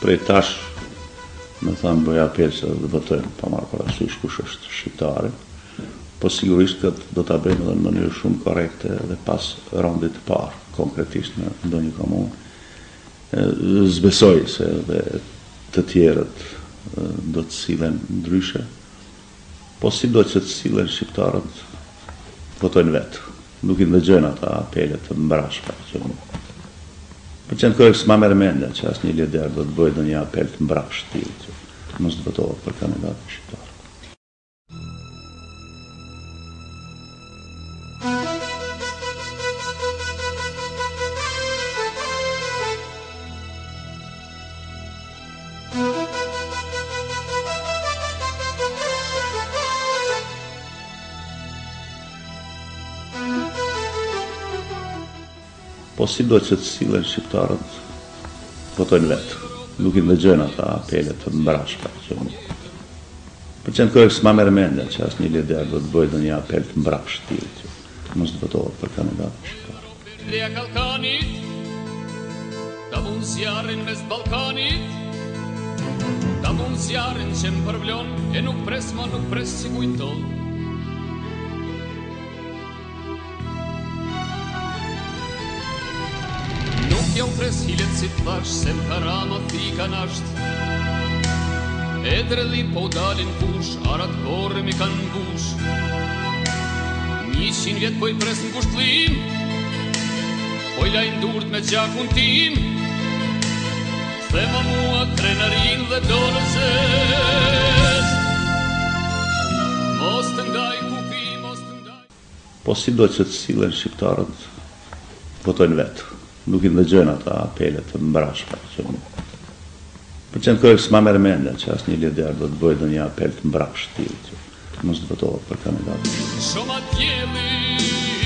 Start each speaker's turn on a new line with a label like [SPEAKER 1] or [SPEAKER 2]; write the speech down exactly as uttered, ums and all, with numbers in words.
[SPEAKER 1] tretash, me thamë bëja apel se dhe votojnë pa marrë parasysh kush është shqiptare, po sigurisht këtë do ta bëjmë edhe në mënyrë shumë korrekte dhe pas raundit të parë, konkretisht në ndonjë komunë. Zbesoj se edhe të tjerët do të sillen ndryshe, po sido që të sillen shqiptarët votojnë vetë, nuk i ndëgjojnë ata apelet të mbrashme që për qenë kërë s'ma merë mendja që asë një lider do të bëjë dhe një apel të mbrash tillë që mos të votohet për kandidatën shqiptar. Po sido që të sillen shqiptarët votojnë vetë, nuk i ndëgjojnë ata apelet të mbrashme që për qenë kërë s'ma merë mendja që asë një lider do të bëjë dhe një apel të mbrash tillë që mos të votohet për kandidatën shqiptar.
[SPEAKER 2] Perlia Kalkanit, ta mund zjarrin mes Ballkanit, ta mund zjarrin që më përvlon, e nuk pres ma nuk pres si kujton. Ja u pres hilet si të thash, se më karama thika nasht. E dredhi po dalin fush, arat korë mi kanë mbush. Njëshin vjet po i pres në kushtlim, po i lajnë durt me gjakun tim. Thema mua krenarin dhe dolën zez, mos të ndaj kufi, mos të ndaj.
[SPEAKER 1] Po sido që të sillen shqiptarët votojnë vetë, nuk i ndëgjojnë ata apelet të mbrashme që për qenë kërë s'ma merë mendja që asë një lider do të bëjë dhe një apel të mbrash tillë që mos të votohet për kandidatën.
[SPEAKER 2] Shoma djeli